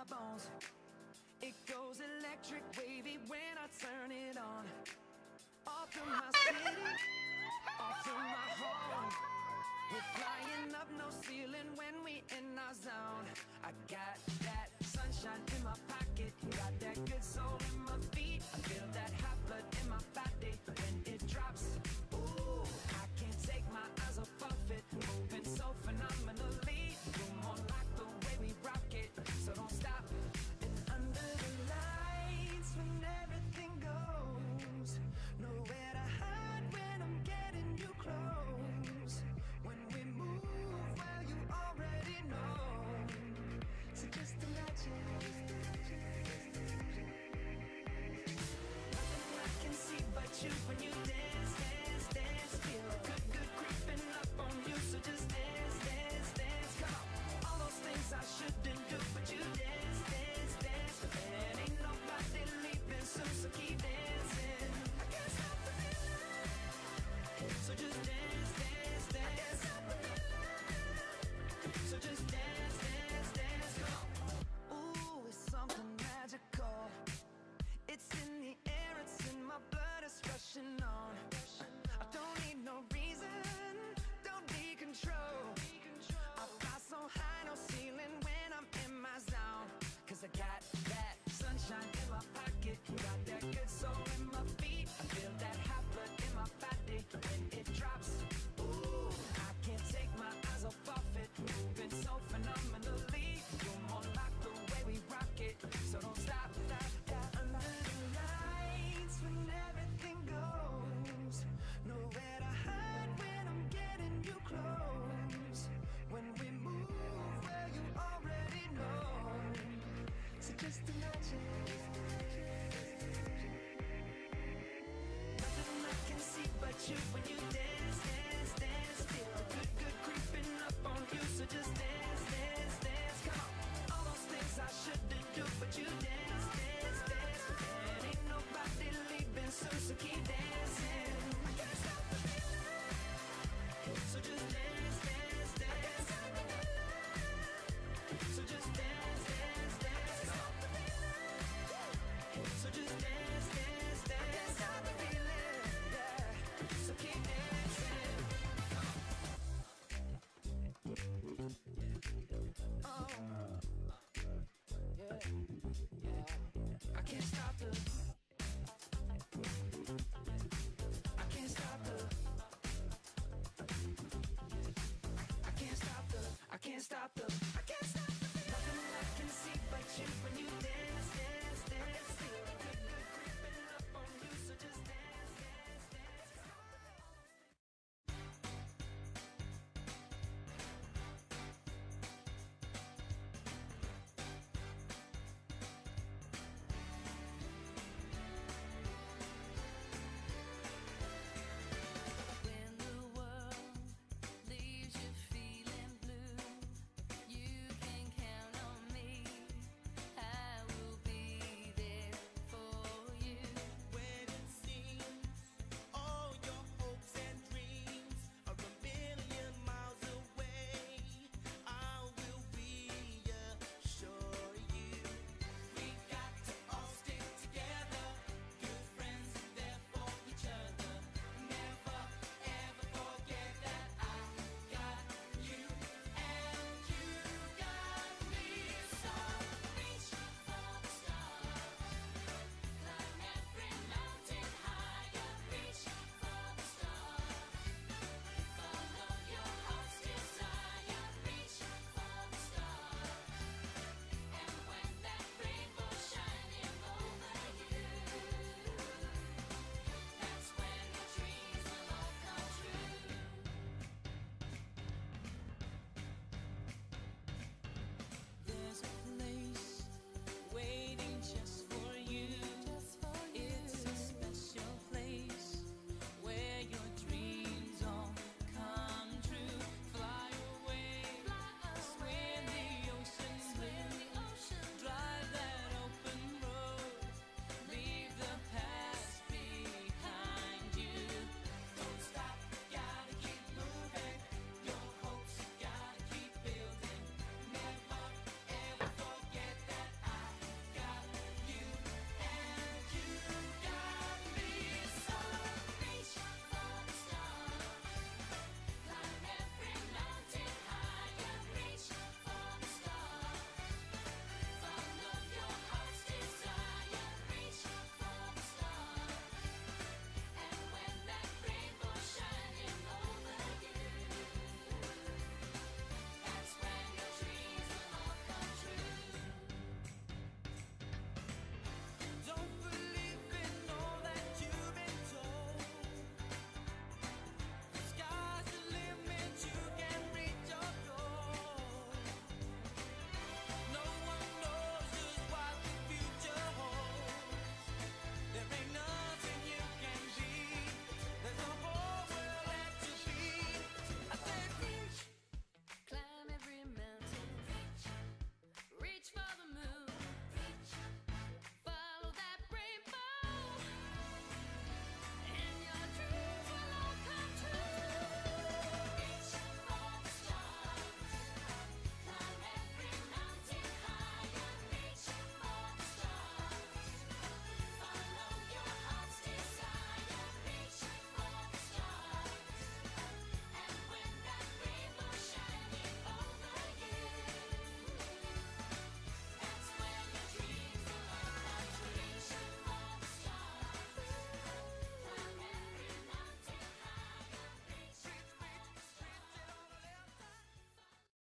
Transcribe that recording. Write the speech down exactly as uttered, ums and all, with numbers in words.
bones. It goes electric wavy when I turn it on. Off from my city, off from my home. We're flying up, no ceiling when we in our zone. I got that sunshine in my pocket, got that good soul in my feet. I feel that hot blood in my body when it drops. Ooh, I can't take my eyes off of it, moving so phenomenally. You're more like the way we rock it, so don't stop. And under the lights when everything goes, nowhere to hide when I'm getting you close. When we move, well, you already know. So just imagine. Nothing I can see but you when you dance, dance, dance. Feel good, good creeping up on you. So just dance, dance, dance. Come on. All those things I shouldn't do, but you dance, dance, dance. And ain't nobody leaving soon, so keep dancing. I can't stop the feeling. So just dance, dance, dance. I can't stop the feeling. So just dance, dance, dance. Come on. Ooh, it's something magical. It's in the air, it's in my blood, it's rushing on. I don't need no reason, don't need control. I fly so high, no ceiling when I'm in my zone. Cause I got that sunshine in my pocket, got that good soul in my feet. I feel that hot blood in my body when it drops. Ooh, I can't take my eyes off of it, moving so phenomenally. You're more like the way we rock it, so don't stop, stop, stop. Under the lights when everything goes, nowhere to hide when I'm getting you close. When we move, well, you already know. So just imagine. Nothing I can see but you.